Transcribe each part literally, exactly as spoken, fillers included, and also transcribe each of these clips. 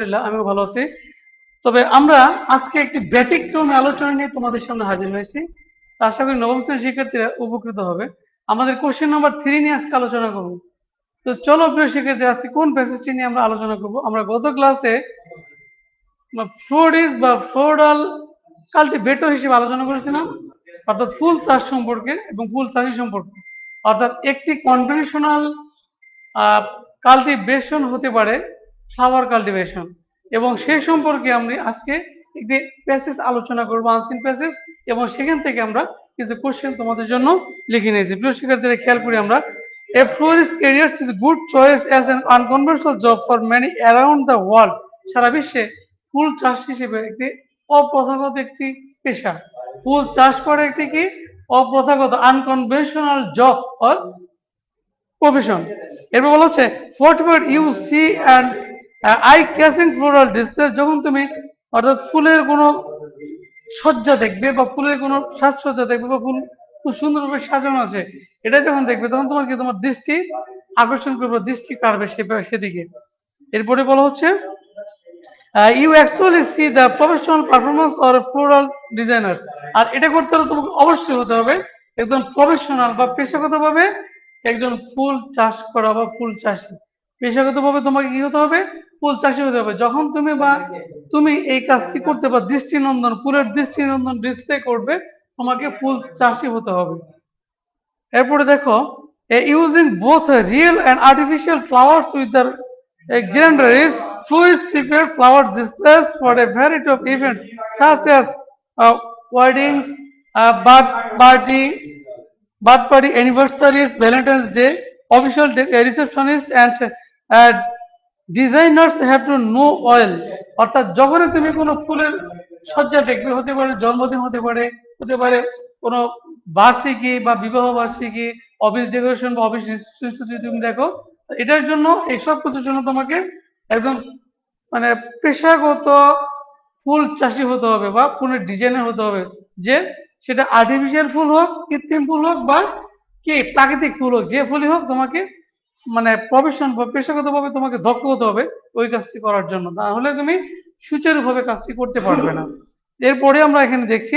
আলহামদুলিল্লাহ আমিও ভালো আছি। তবে আমরা আজকে একটি ব্যতিক্রমী আলোচনা নিয়ে তোমাদের সামনে হাজির হয়েছি। আশা করি নবম শ্রেণীর শিক্ষার্থীরা উপকৃত হবে। আমাদের কোশ্চেন নাম্বার থ্রি নিয়ে আজকে আলোচনা করব। তো চলো প্রিয় শিক্ষার্থী, আজকে কোন প্যাসেজটি নিয়ে আমরা আলোচনা করব? আমরা গত ক্লাসে ফ্লোরিস বা ফ্লোরাল কাল্টিভেটর হিসেবে আলোচনা করেছিলাম, অর্থাৎ ফুল চাষ সম্পর্কে এবং ফুল চাষি সম্পর্কে। অর্থাৎ একটি কনভেনশনাল কাল্টিভেশন হতে পারে ফ্লাওয়ার কাল্টিভেশন, এবং সেই সম্পর্কে আমরা আজকে একটি প্যাসেজ আলোচনা করবো, আনসিন প্যাসেজ, এবং সেখান থেকে আমরা কিছু কোশ্চেন তোমাদের জন্য লিখে নিয়েছি। প্রিয় শিক্ষার্থীরা খেয়াল করি আমরা, A florist career is a good choice as an unconventional job for many around the world. সারা বিশ্বে ফুল চাষ হিসেবে একটি অপ্রথাগত একটি পেশা। ফুল চাষ করে একটি কি অপ্রথাগত আনকনভেনশনাল জব অর প্রফেশন। এরপর বলা হচ্ছে whatever you see and eye catching floral display, যখন তুমি অর্থাৎ ফুলের কোনো সজ্জা দেখবে বা ফুলের কোনো সাজসজ্জা দেখবে বা ফুল খুব সুন্দরভাবে সাজানো আছে, এটা যখন দেখবে তখন তোমার কি তোমার দৃষ্টি আকর্ষণ করবে, দৃষ্টি কাড়বে সেদিকে। এরপরে বলা হচ্ছে you actually see the professional performance or floral designers. আর এটা করতে হলে তোমাকে অবশ্যই হতে হবে একজন প্রফেশনাল বা পেশাগতভাবে একজন ফুল চাষ করা বা ফুল চাষি। পেশাগতভাবে তোমাকে কি হতে হবে? ফুল চাষি হতে হবে। যখন তুমি বা তুমি এই কাজটি করতে বা দৃষ্টিনন্দন ফুলের দৃষ্টিনন্দন ডিসপ্লে করবে, তোমাকে ফুল চাষি হতে হবে। এরপরে দেখো, using both real and artificial flowers with the granaries, florists prepare flower displays for a variety of events such as uh, weddings, uh, birth party, birth party, anniversaries, Valentine's Day, official day, uh, receptionists, and uh, designers have to know oil. অর্থাৎ যখনই তুমি কোনো ফুলের সজ্জা দেখবে, হতে পারে জন্মদিন, হতে পারে হতে পারে কোনো বার্ষিকী বা বিবাহ বার্ষিকী, অফিস ডেকোরেশন বা অফিস রিসেপশন যদি তুমি দেখো, এটার জন্য এইসব কিছুর জন্য তোমাকে একজন মানে পেশাগত ফুল চাষি হতে হবে বা ফুলের ডিজাইনার হতে হবে, যে সেটা আর্টিফিশিয়াল ফুল হোক, কৃত্রিম ফুল হোক বা কি প্রাকৃতিক ফুল হোক, যে ফুলই হোক, তোমাকে মানে প্রফেশন বা পেশাগতভাবে তোমাকে দক্ষ হতে হবে ওই কাজটি করার জন্য, তাহলে তুমি সুচারুভাবে কাজটি করতে পারবে না। এরপরে আমরা এখানে দেখছি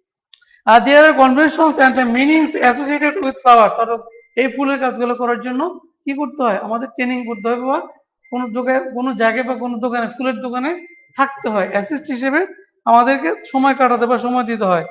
there are conventions and meanings associated with flowers. অর্থাৎ এই ফুলের কাজগুলো করার জন্য কি করতে হয়? আমাদের ট্রেনিং করতে হবে বা কোনো দোকানে কোনো জায়গায় বা কোনো দোকানে ফুলের দোকানে থাকতে হয়, অ্যাসিস্ট হিসেবে আমাদেরকে সময় কাটাতে বা সময় দিতে হয়।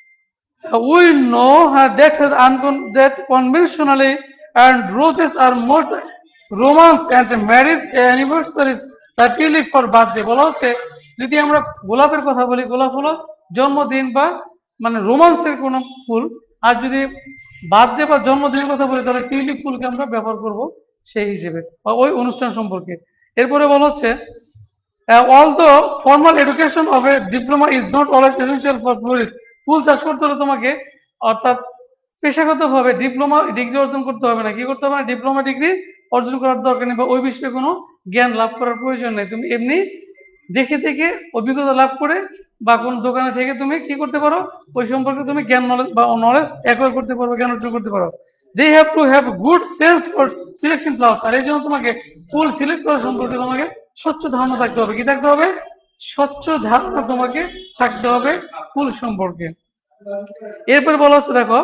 We know uh, that uncon that conventionally and roses are more romance and marriage anniversaries that tulip for birthday. বলা হচ্ছে যদি আমরা গোলাপের কথা বলি, গোলাপ হলো জন্মদিন বা মানে রোমান্সের কোন ফুল, আর যদি বার্থডে বা জন্মদিনের কথা বলি তাহলে টিউলিপ ফুলকে আমরা ব্যবহার করব সেই হিসেবে বা ওই অনুষ্ঠান সম্পর্কে। এরপরে বলা হচ্ছে although formal education of a diploma is not always essential for florists, ফুল চাষ করতে হলে তোমাকে অর্থাৎ পেশাগতভাবে ডিপ্লোমা ডিগ্রি অর্জন করতে হবে না। কি করতে হবে না? ডিপ্লোমা ডিগ্রি অর্জন করার দরকার নেই বা ওই বিষয়ে কোনো জ্ঞান লাভ করার প্রয়োজন নেই। তুমি এমনি দেখে থেকে অভিজ্ঞতা লাভ করে বা কোন দোকানে থেকে তুমি কি করতে পারো, ওই সম্পর্কে তুমি জ্ঞান নলেজ বা নলেজ অ্যাকোয়ার করতে পারো, জ্ঞান অর্জন করতে পারো। They have to have good sense for selection flowers. আর এই জন্য তোমাকে ফুল সিলেক্ট করা সম্পর্কে তোমাকে স্বচ্ছ ধারণা থাকতে হবে। কি থাকতে হবে? স্বচ্ছ ধারণা তোমাকে থাকতে হবে ফুল সম্পর্কে। এরপর বলা হচ্ছে দেখো,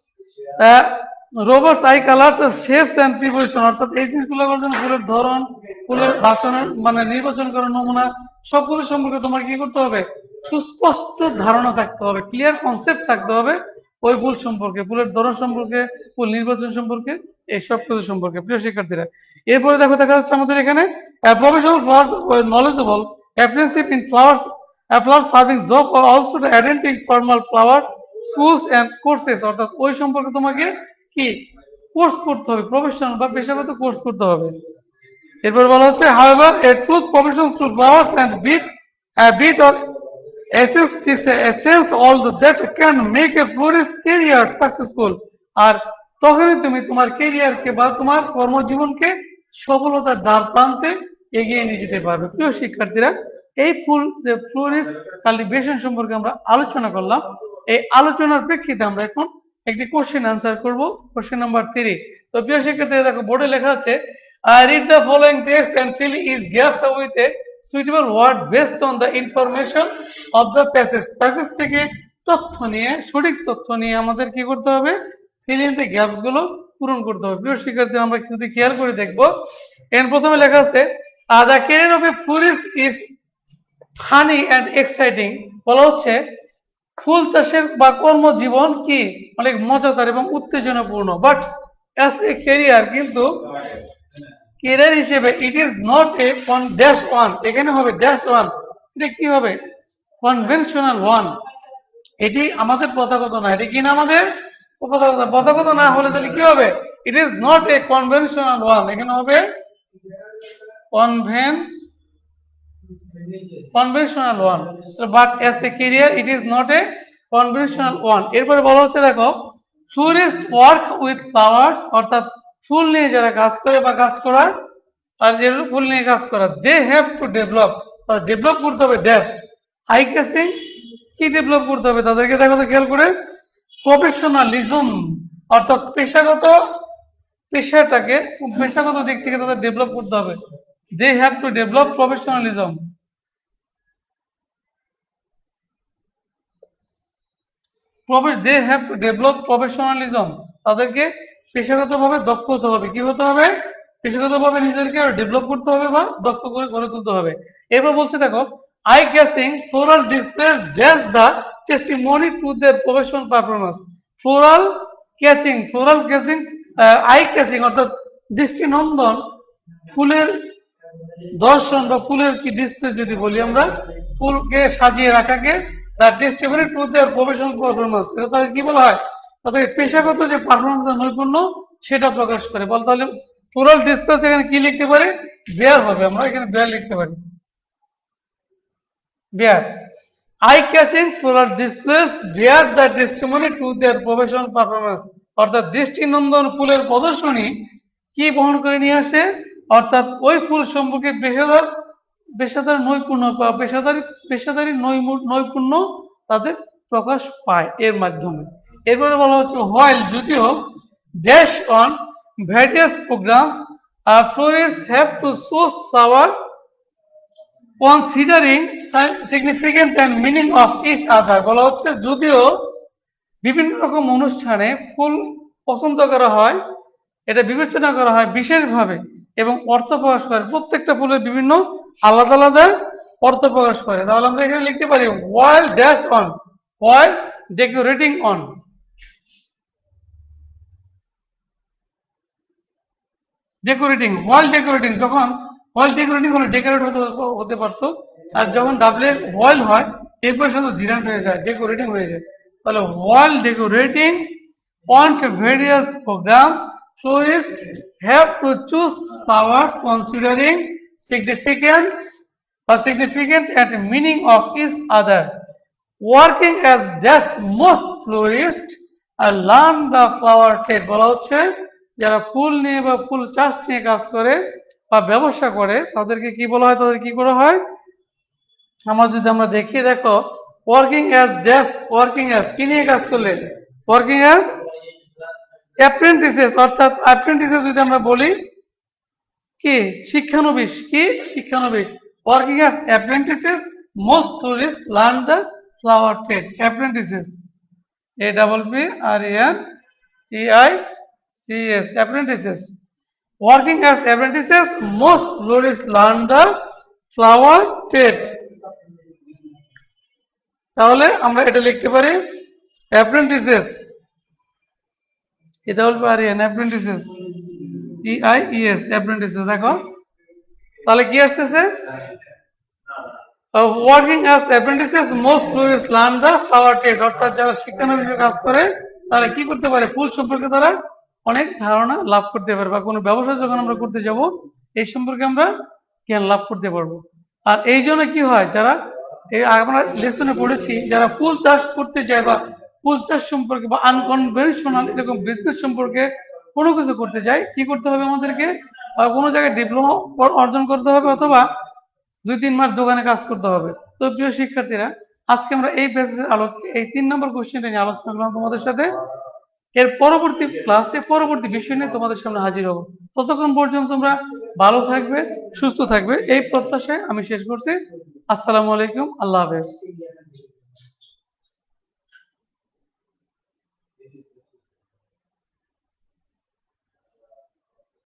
Roberts eye colours shapes and preparation. অর্থাৎ এই জিনিসগুলো করার জন্য ফুলের ধরন, ফুলের বাছনের মানে নির্বাচন করার নমুনা সবগুলো সম্পর্কে তোমার কি করতে হবে? সুস্পষ্ট ধারণা থাকতে হবে, ক্লিয়ার কনসেপ্ট থাকতে হবে ওই ফুল সম্পর্কে, ফুলের ধরন সম্পর্কে, ফুল নির্বাচন সম্পর্কে, এই সব কিছু সম্পর্কে। প্রিয় শিক্ষার্থীরা, এরপরে দেখো দেখা যাচ্ছে আমাদের এখানে professional flowers knowledgeable apprenticeship in flowers flower serving job আর also attending formal flower schools and courses. অর্থাৎ ওই সম্পর্কে তোমাকে কি কোর্স করতে হবে, প্রফেশনাল বা পেশাগত কোর্স করতে হবে। এরপর বলা হচ্ছে however a true profession to flowers and bit a bit or essence is the essence all that can make a florist career successful। আর তখনই তুমি তোমার ক্যারিয়ারকে বা তোমার কর্মজীবনকে সফলতার দ্বার প্রান্তে এগিয়ে নিয়ে যেতে পারবে। প্রিয় শিক্ষার্থীরা, এই ফুল যে ফ্লোরিস্ট কাল্টিভেশন সম্পর্কে আমরা আলোচনা করলাম, এই আলোচনার প্রেক্ষিতে আমরা এখন একটি কোশ্চেন আনসার করব, কোশ্চেন নাম্বার থ্রি। তো প্রিয় শিক্ষার্থীরা দেখো বোর্ডে লেখা আছে, I read the following text and fill its gaps with a suitable word based on the information of the passage. Passage থেকে তথ্য নিয়ে, সঠিক তথ্য নিয়ে আমাদের কি করতে হবে, ফিল ইন দ্য গ্যাপস গুলো পূরণ করতে হবে। প্রিয় শিক্ষার্থী, আমরা যদি খেয়াল করে দেখবো, এর প্রথমে লেখা আছে the career of a florist is funny and exciting. বলা হচ্ছে ফুল চাষের বা কর্মজীবন কি অনেক মজাদার এবং উত্তেজনাপূর্ণ। বাট অ্যাজ এ ক্যারিয়ার, কিন্তু ক্যারিয়ার হিসেবে ইট ইজ নট এ কন ড্যাশ ওয়ান, এখানে হবে ড্যাশ ওয়ান, এটা কি হবে, কনভেনশনাল ওয়ান। এটি আমাদের প্রথাগত না, এটি কি না আমাদের প্রথাগত। প্রথাগত না হলে তাহলে কি হবে, it is not a conventional one, এখানে হবে কনভেন conventional one. But as a career it is not a conventional one. এরপরে বলা হচ্ছে দেখো, ফ্লোরিস্ট ওয়ার্ক উইথ ফ্লাওয়ার্স, অর্থাৎ ফুল নিয়ে যারা কাজ করে বা কাজ করার, আর যেগুলো ফুল নিয়ে কাজ করা, they have to develop, develop করতে হবে ড্যাশ আই ক্যাচিং, কি ডেভেলপ করতে হবে তাদেরকে, দেখো তো খেয়াল করে, প্রফেশনালিজম, অর্থাৎ পেশাগত পেশাটাকে পেশাগত দিক থেকে তাদের ডেভেলপ করতে হবে। They have to develop professionalism. They have to develop professionalism, তাদেরকে পেশাগতভাবে দক্ষ হতে হবে। কি হতে হবে, পেশাগতভাবে নিজেদেরকে ডেভেলপ করতে হবে বা দক্ষ করে গড়ে তুলতে হবে। এরপর বলছে দেখো, eye catching floral displays dash the testimony to their professional performance. Floral catching, floral catching eye catching, অর্থাৎ দৃষ্টিনন্দন ফুলের দর্শন বা ফুলের কি ডিসপ্লে যদি বলি আমরা, ফুলকে সাজিয়ে রাখাকে the testimony to their professional performance, এটা তাদের কি বলা হয়, তাদের পেশাগত যে পারফরমেন্স নৈপুণ্য সেটা প্রকাশ করে। বল তাহলে ফ্লোরাল ডিসপ্লে এখানে কি লিখতে পারি, বেয়ার হবে, আমরা এখানে বেয়ার লিখতে পারি, bear. Eye catching floral displays bear the testimony to their professional performance, অর্থাৎ দৃষ্টিনন্দন ফুলের প্রদর্শনী কি বহন করে নিয়ে আসে, অর্থাৎ ওই ফুল সম্পর্কে পেশাদার পেশাদার নৈপুণ্য বা পেশাদারি পেশাদারি নৈপুণ্য তাদের প্রকাশ পায় এর মাধ্যমে। এরপরে বলা হচ্ছে, হোয়াইল, যদিও dash on various programmes florist have to choose flower considering significant and meaning of each other. বলা হচ্ছে যদিও বিভিন্ন রকম অনুষ্ঠানে ফুল পছন্দ করা হয়, এটা বিবেচনা করা হয় বিশেষভাবে এবং অর্থ প্রকাশ করে, প্রত্যেকটা ফুলের বিভিন্ন আলাদা আলাদা অর্থ প্রকাশ করে। তাহলে আমরা এখানে লিখতে পারি while dash on, while decorating on। Decorating, while decorating, যখন while decorating হলে ডেকোরেট হতে হতে পারতো, আর যখন ডাবল while হয় এরপর শুধু জিরান্ট হয়ে যায়, ডেকোরেটিং হয়ে যায়। তাহলে while decorating on various programs, florists have to choose flowers considering significance or significant and meaning of each other. Working as just most florists and learn the flower trade। বলা হচ্ছে যারা ফুল নিয়ে বা ফুল চাষ নিয়ে কাজ করে বা ব্যবসা করে তাদেরকে কি বলা হয়, তাদের কি করা হয়, আমরা যদি আমরা দেখি, দেখো working as just working as কি নিয়ে কাজ করলে, ওয়ার্কিং অ্যাজ অ্যাপ্রেন্টিসেস, অর্থাৎ অ্যাপ্রেন্টিসেস যদি আমরা বলি কি শিক্ষানবিশ, কি শিক্ষানবিশ। Working as apprentices most tourist learn the flower trade. Apprentices, A double P R N T I C S, apprentices. Working as apprentices most tourist learn the flower trade. তাহলে আমরা এটা লিখতে পারি অ্যাপ্রেন্টিসেস, এটা বলবো R N apprentices, T I E S, apprentices. দেখো তাহলে কি আসতেছে, working as apprentices most tourist learn the flower trade, অর্থাৎ যারা শিক্ষানবিশে কাজ করে তারা কি করতে পারে, ফুল সম্পর্কে তারা অনেক ধারণা লাভ করতে পারে, বা কোনো ব্যবসা যখন আমরা করতে যাব এই সম্পর্কে আমরা জ্ঞান লাভ করতে পারবো। আর এই জন্য কি হয়, যারা এই আমরা লেসনে পড়েছি, যারা ফুল চাষ করতে যায় বা ফুল চাষ সম্পর্কে বা আনকনভেনশনাল এরকম বিজনেস সম্পর্কে কোনো কিছু করতে যায়, কি করতে হবে আমাদেরকে, কোনো জায়গায় ডিপ্লোমা অর্জন করতে হবে অথবা দুই তিন মাস দোকানে কাজ করতে হবে। তো প্রিয় শিক্ষার্থীরা, আজকে আমরা এই প্যাসেজের আলোকে এই তিন নম্বর কোশ্চেনটা নিয়ে আলোচনা করলাম তোমাদের সাথে। এর পরবর্তী ক্লাসে পরবর্তী বিষয় নিয়ে তোমাদের সামনে হাজির হবো। ততক্ষণ পর্যন্ত তোমরা ভালো থাকবে, সুস্থ থাকবে, এই প্রত্যাশায় আমি শেষ করছি। আসসালামু আলাইকুম, আল্লাহ হাফেজ।